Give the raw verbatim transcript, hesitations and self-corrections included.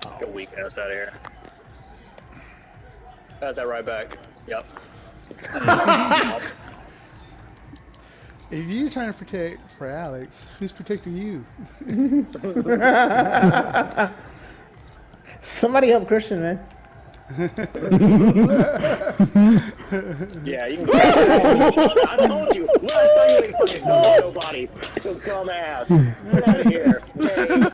Get a weak ass out of here. Pass that right back. Yep. If you're trying to protect for Alex, who's protecting you? Somebody help Kristian, man. Yeah, you can go. I told you. Last time you ain't fucking told nobody. You dumbass. Get out of here.